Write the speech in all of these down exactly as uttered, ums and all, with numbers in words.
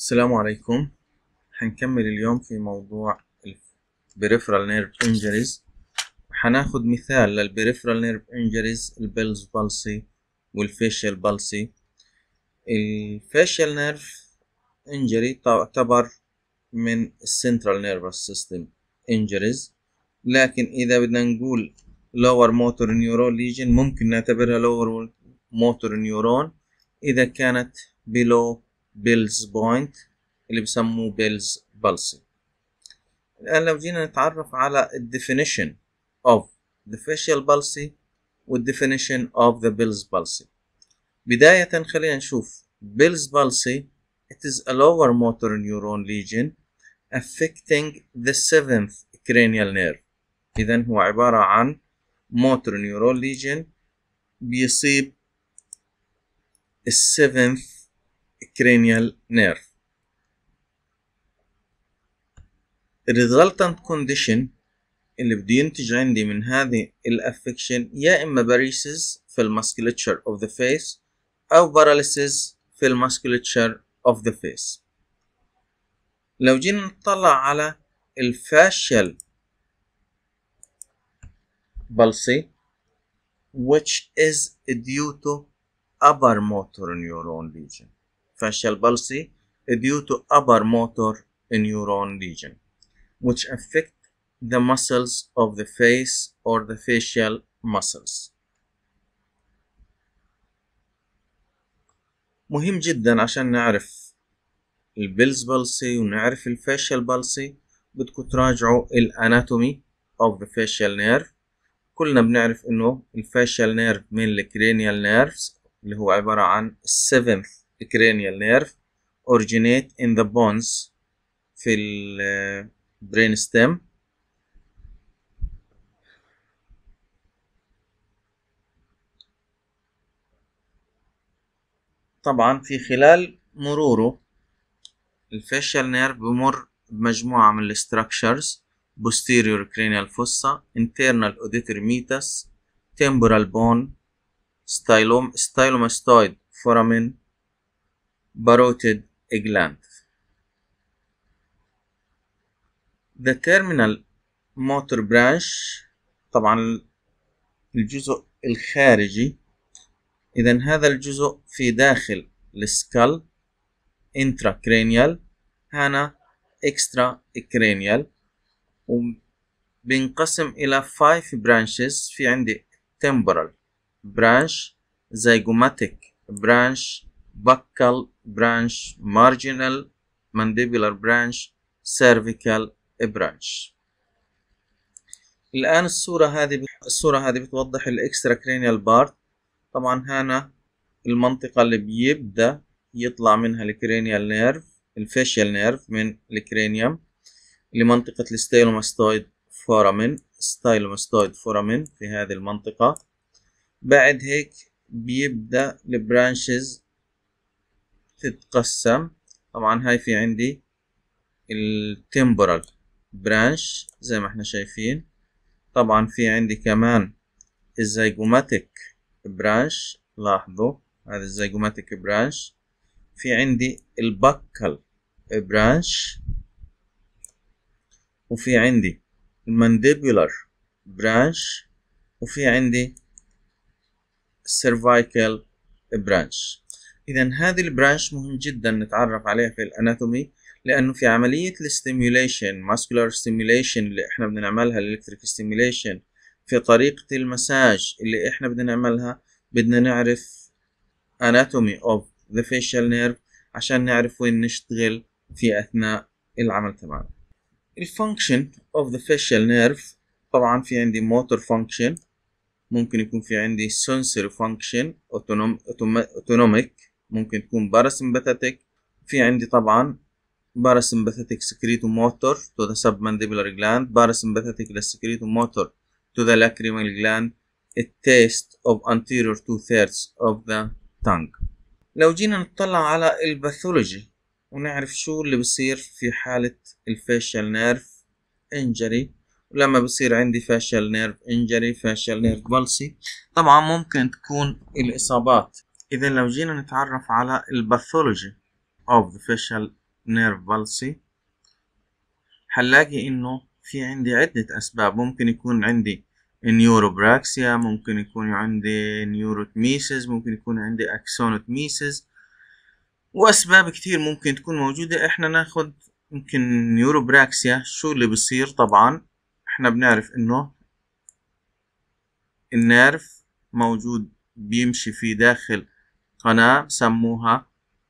السلام عليكم. هنكمل اليوم في موضوع ال Peripheral Nerve Injuries. هناخد مثال لل Peripheral Nerve Injuries البيلز بالسي والفيشيال بالسي. ال Facial Nerve Injury تعتبر من Central Nervous System Injuries، لكن إذا بدنا نقول Lower Motor Neuron Lesion ممكن نعتبرها Lower Motor Neuron إذا كانت below بيلز بوينت اللي بسموه بيلز بالسي. الآن لو جينا نتعرف على ال definition of the facial palsy وال definition of the Bell's palsy. بداية خلينا نشوف Bell's palsy. It is a lower motor neuron lesion affecting the seventh cranial nerve. إذن هو عبارة عن motor neuron lesion بيصيب ال seventh cranial nerve. resultant condition اللي بده ينتج عندي من هذه الافكشن يا اما باريسيس في الماسكوليتشر اوف ذا فيس او باراليسيس في الماسكوليتشر اوف ذا فيس. لو جينا نطلع على الفاشيال بالسي which is due to upper motor neuron lesion. facial palsy due to upper motor neuron lesion which affect the muscles of the face or the facial muscles. مهم جدا عشان نعرف البيلز بالسي ونعرف الفاشيال بالسي بدكم تراجعوا الاناتومي of the facial nerve. كلنا بنعرف انه الفاشيال نيرف من الكرينيال نيرفز اللي هو عبارة عن seventh cranial nerve originate in the bones في ال brain stem. طبعا في خلال مروره الفاشيال نيرف بمر بمجموعة من الستراكشرز posterior cranial fossa, internal auditory meatus, temporal bone, stylom stylomastoid foramen, parotid gland. The terminal motor branch طبعا الجزء الخارجي. إذن هذا الجزء في داخل السكال intracranial، هنا extracranial، وبينقسم إلى five branches. في عندي temporal branch, zygomatic branch, buccal branch, marginal mandibular branch, cervical branch. الآن الصورة هذه الصورة هذه بتوضح الإكستراكرينيال بارت. طبعا هنا المنطقة اللي بيبدأ يطلع منها الكرينيال نيرف الفاشيال نيرف من الكرينيوم لمنطقة الستايلوماستويد فورامين ستايلوماستويد فورامين في هذه المنطقة. بعد هيك بيبدأ البرانشز تتقسم. طبعا هاي في عندي التمبرال برانش زي ما احنا شايفين. طبعا في عندي كمان الزيجوماتيك برانش، لاحظوا هذا الزيجوماتيك برانش. في عندي الباكال برانش، وفي عندي المانديبولار برانش، وفي عندي السيرفايكال برانش. إذا هذه البرانش مهم جدا نتعرف عليها في الاناتومي، لأنه في عملية الستيميوليشن ماسكولار ستيميوليشن اللي احنا بدنا نعملها الالكتريك ستيميوليشن في طريقة المساج اللي احنا بدنا نعملها بدنا نعرف anatomy of the facial nerve عشان نعرف وين نشتغل في أثناء العمل تبعنا. الفانكشن of the facial nerve طبعا في عندي motor function، ممكن يكون في عندي sensory function autonomic، ممكن تكون parasympathetic. في عندي طبعا parasympathetic secretomotor to the submandibular gland، parasympathetic secretomotor to the lacrimal gland، a taste of anterior two thirds of the tongue. لو جينا نطلع على الباثولوجي ونعرف شو اللي بصير في حالة الفاشيال نيرف انجري، ولما بصير عندي فاشيال نيرف انجري فاشيال نيرف بالسي طبعا ممكن تكون الإصابات. إذا لو جينا نتعرف على الباثولوجي of the facial نيرف بالسي، هنلاقي إنه في عندي عدة أسباب. ممكن يكون عندي نيوروبراكسيا، ممكن يكون عندي نيوروتميسيس، ممكن يكون عندي أكسونوتميسيس، وأسباب كتير ممكن تكون موجودة. إحنا ناخد ممكن نيوروبراكسيا. شو اللي بصير؟ طبعا إحنا بنعرف إنه النيرف موجود بيمشي في داخل قناة سموها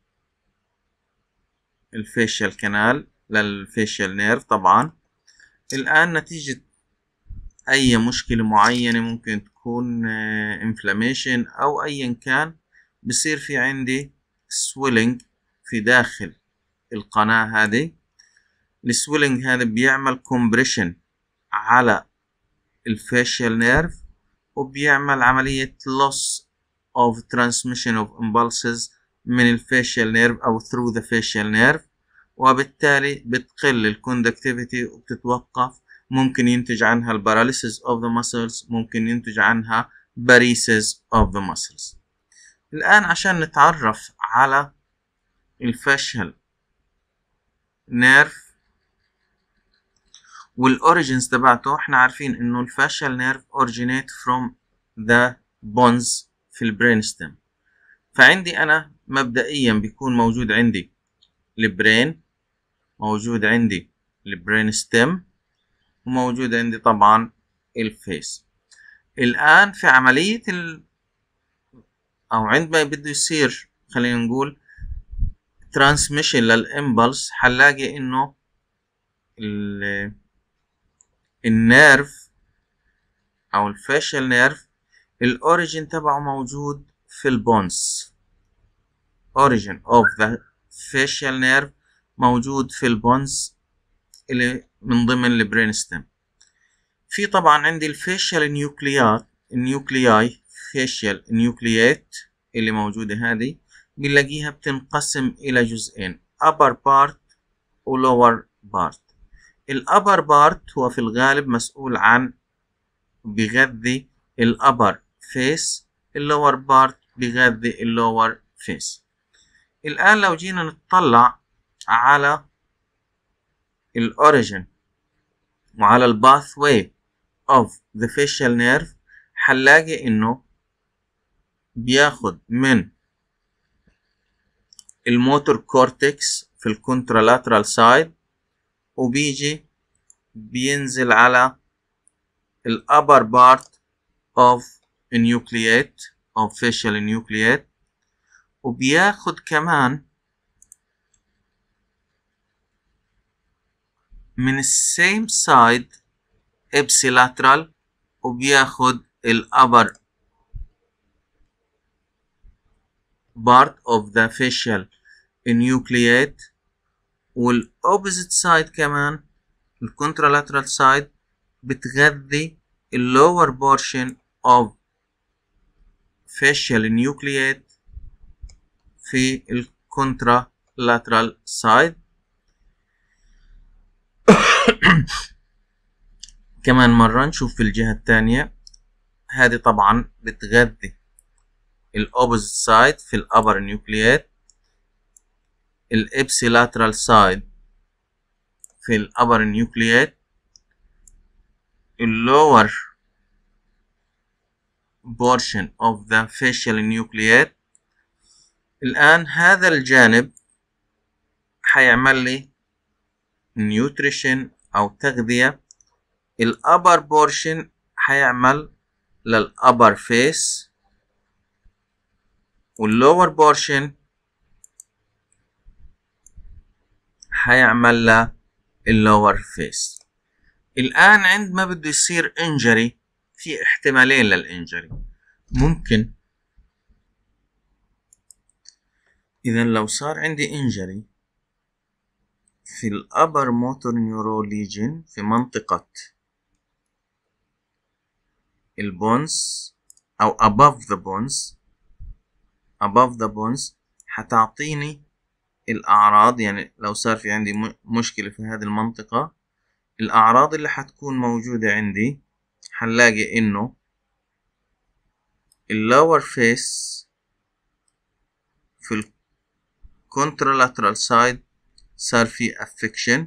الفيشيال كانال للفيشيال نيرف. طبعا الآن نتيجة أي مشكلة معينة، ممكن تكون انفلاميشن أو أيا كان، بصير في عندي سويلنج في داخل القناة هذه. السويلنج هذا بيعمل كومبريشن على الفيشيال نيرف، وبيعمل عملية loss of transmission of impulses من الفيشيال نيرف أو through the facial nerve، وبالتالي بتقل الكوندكتيفيتي وبتتوقف. ممكن ينتج عنها الباراليسيس of the muscles، ممكن ينتج عنها باريسيس of the muscles. الآن عشان نتعرف على الفاشيال نيرف والأوريجينز تبعته، احنا عارفين إنه الفاشيال نيرف originate from the bones في البرين ستيم. فعندي أنا مبدئيا بيكون موجود عندي البرين، موجود عندي البرين ستيم، وموجود عندي طبعا الفيس. الآن في عملية ال... أو عندما بده يصير خلينا نقول ترانسميشن للإمبلس، هنلاقي إنه ال... النيرف أو الفاشيال نيرف الأوريجين تبعه موجود في البونز. origin of the facial nerve موجود في البونز اللي من ضمن البرين ستيم. في طبعا عندي الفيشيال نيوكليات النيوكلياي فيشيال نيوكليات اللي موجودة هذه، بنلاقيها بتنقسم إلى جزئين upper part و lower part. الupper part هو في الغالب مسؤول عن بيغذي الأبر فيس، اللور بارت بيغذي اللور فيس. الآن لو جينا نتطلع على الأوريجين وعلى الباثوي of the facial nerve، هنلاقي إنه بياخد من الموتور كورتكس في الكونترالاترال سايد، وبيجي بينزل على الأبر بارت of nucleate of facial nucleate، وبياخد كمان من السيم سايد ipsilateral، وبياخد الأبر part of the facial nucleate، والopposite side كمان الcontralateral side بتغذي اللور portion of facial nucleate في الcontralateral side. كمان مرة نشوف في الجهة الثانية، هذه طبعا بتغذي الopposite side في الupper nucleate، الابسيلاترال side في الupper nucleate، اللور portion of the facial nucleate. الآن هذا الجانب حيعمل لي nutrition أو تغذية، الupper portion حيعمل للupper face، والlower portion حيعمل للlower face. الآن عندما بده يصير injury، في احتمالين للإنجري. ممكن إذا لو صار عندي injury في الأبر موتور نيورو ليجن في منطقة البونز أو above the bones above the bones حتعطيني الأعراض. يعني لو صار في عندي مشكلة في هذه المنطقة، الأعراض اللي حتكون موجودة عندي حنلاقي إنه اللور فيس في الكونترالاترال سايد صار في affection،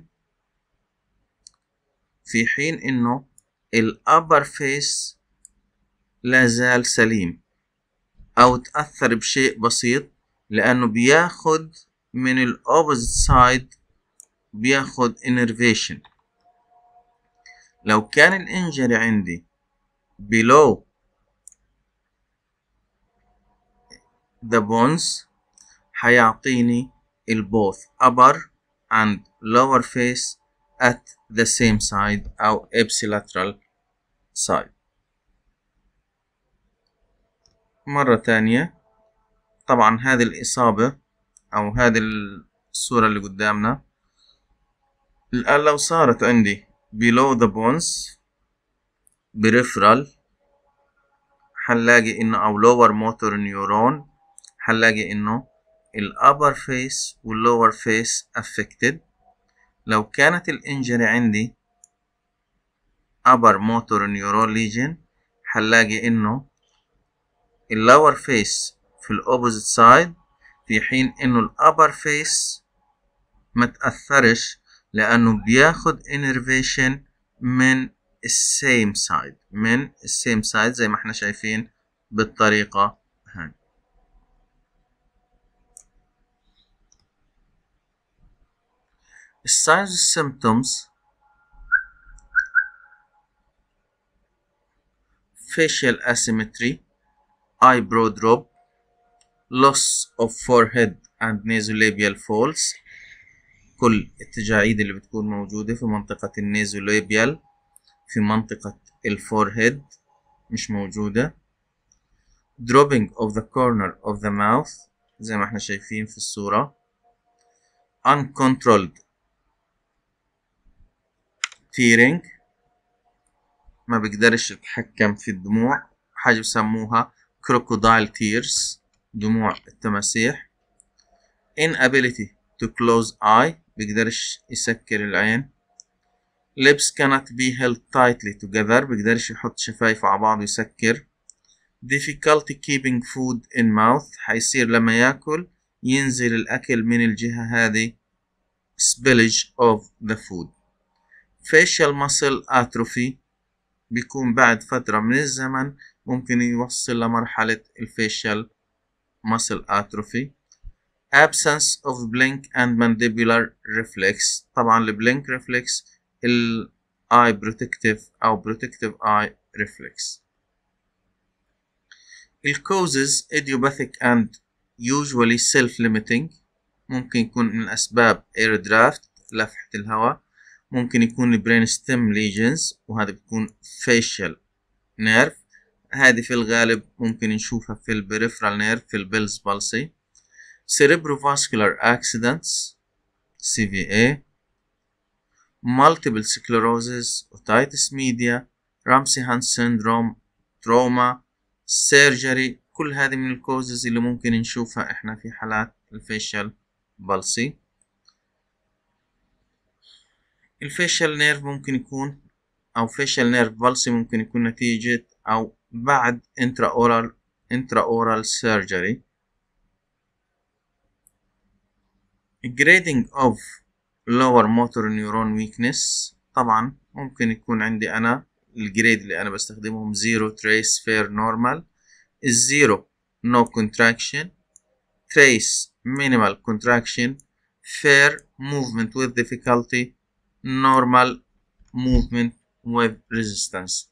في حين إنه الأبر فيس لا زال سليم أو تأثر بشيء بسيط، لأنه بياخد من ال opposite side بياخد innervation. لو كان الانجري عندي below the bones حيعطيني ال both upper and lower face at the same side أو ipsilateral side. مرة تانية، طبعا هذه الإصابة أو هذه الصورة اللي قدامنا الآن لو صارت عندي below the bones peripheral حنلاقي إنه أو lower motor neuron حنلاقي إنه ال upper face وال lower face affected. لو كانت الانجري عندي upper motor neuron lesion حنلاقي إنه ال lower face في ال opposite side، في حين إنه ال upper face ما تأثرش لأنه بياخد innervation من السيم سايد من السيم سايد زي ما احنا شايفين بالطريقة هاي. الساينز والسيمبتومز facial asymmetry, eyebrow drop, loss of forehead and nasolabial folds، كل التجاعيد اللي بتكون موجودة في منطقة النيزوليبيال في منطقة الفورهيد مش موجودة. dropping of the corner of the mouth زي ما احنا شايفين في الصورة. uncontrolled tearing، ما بيقدرش يتحكم في الدموع، حاجة بسموها crocodile tears، دموع التماسيح. inability to close eye، بيقدرش يسكر العين. lips cannot be held tightly together، بيقدرش يحط شفايفه على بعض ويسكر. difficulty keeping food in mouth، حيصير لما ياكل ينزل الأكل من الجهة هذه spillage of the food. facial muscle atrophy، بيكون بعد فترة من الزمن ممكن يوصل لمرحلة الفيشيال muscle atrophy. absence of blink and mandibular reflex، طبعا ال blink reflex ال eye protective أو protective eye reflex. ال causes idiopathic and usually self-limiting، ممكن يكون من أسباب air draft لفحة الهواء، ممكن يكون brain stem lesions وهذا بتكون facial nerve، هذه في الغالب ممكن نشوفها في ال peripheral nerve في ال Bell's palsy. cerebrovascular accidents سي في إيه، multiple sclerosis، otitis media، Ramsay-Hunt syndrome، trauma، surgery، كل هذه من الكوزز اللي ممكن نشوفها احنا في حالات الفيشل بالسي. الفيشل نيرف ممكن يكون او فيشل نيرف بالسي ممكن يكون نتيجة او بعد intra oral intra oral surgery. grading of lower motor neuron weakness، طبعا ممكن يكون عندي انا الجريد اللي انا بستخدمهم zero trace fair normal. الزيرو no contraction، trace minimal contraction، fair movement with difficulty، normal movement with resistance.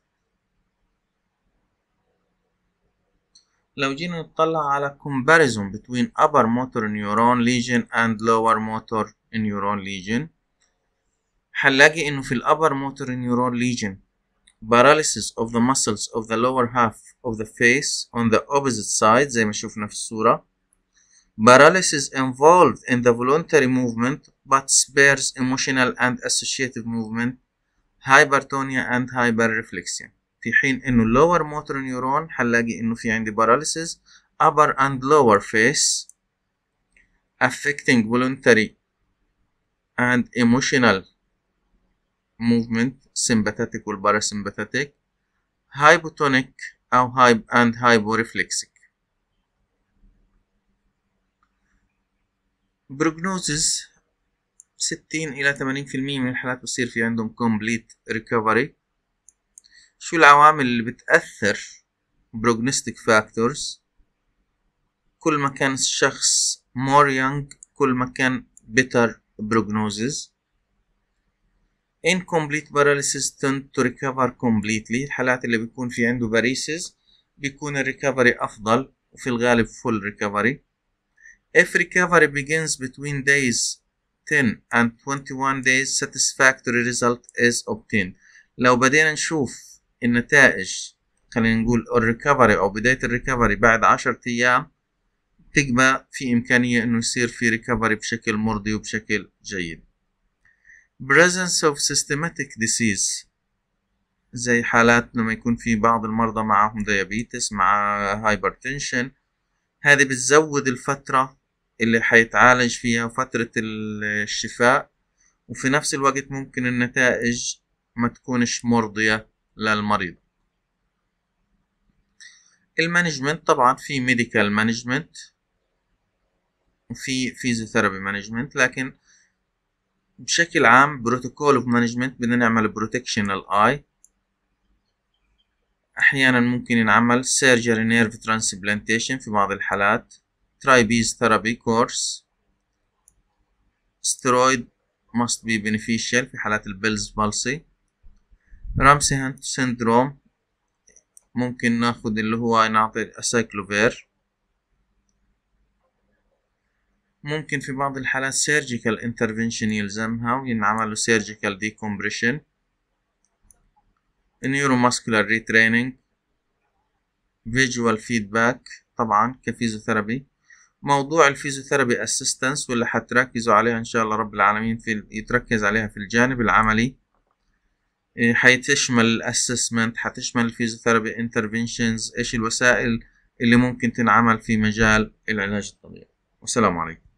لو جينا نطلع على comparison between upper motor neuron lesion and lower motor neuron lesion، هنلاقي انه في ال upper motor neuron lesion paralysis of the muscles of the lower half of the face on the opposite side زي ما شفنا في الصورة. paralysis involved in the voluntary movement but spares emotional and associative movement, hypertonia and hyperreflexia. في حين انه lower motor neuron هنلاقي انه في عندي paralysis upper and lower face affecting voluntary and emotional movement sympathetic والباراسمباثيك، hypotonic أو hype and hyporeflexic. prognosis ستين إلى ثمانين في المية من الحالات بصير في عندهم complete recovery. شو العوامل اللي بتأثر prognostic factors؟ كل ما كان الشخص more young كل ما كان better prognosis. incomplete paralysis tend to recover completely. الحالات اللي بيكون في عنده paralysis بيكون الريكفري أفضل وفي الغالب full recovery. if recovery begins between days ten and twenty-one days satisfactory result is obtained. لو بدينا نشوف النتائج خلينا نقول الريكفري أو بداية الريكفري بعد عشرة أيام تبقى في إمكانية إنه يصير في ريكفري بشكل مرضي وبشكل جيد. presence of systematic disease زي حالات لما يكون في بعض المرضى معهم ديابيتس مع هايبرتنشن، هذه بتزود الفترة اللي حيتعالج فيها وفترة الشفاء، وفي نفس الوقت ممكن النتائج ما تكونش مرضية للمريض. المانجمنت طبعا في ميديكال مانجمنت وفي فيزيوثيرابي مانجمنت، لكن بشكل عام بروتوكول اوف مانجمنت بدنا نعمل بروتكشن للاي. احيانا ممكن ينعمل سيرجري نيرف ترانسبلانتيشن في بعض الحالات، ترايبيز ثيرابي كورس، ستيرويد must be beneficial في حالات البيلز بالسي. رامسي هانت سيندروم ممكن ناخد اللي هو نعطي اسايكلوفير. ممكن في بعض الحالات surgical intervention يلزمها وينعمل له surgical decompression. neuromuscular retraining، visual feedback طبعا كفيزيوثيرابي. موضوع الفيزيوثيرابي assistance واللي حتركزوا عليها إن شاء الله رب العالمين في يتركز عليها في الجانب العملي، حيتشمل الاسسمنت، حتشمل الفيزيوثيرابي interventions، إيش الوسائل اللي ممكن تنعمل في مجال العلاج الطبيعي. والسلام عليكم.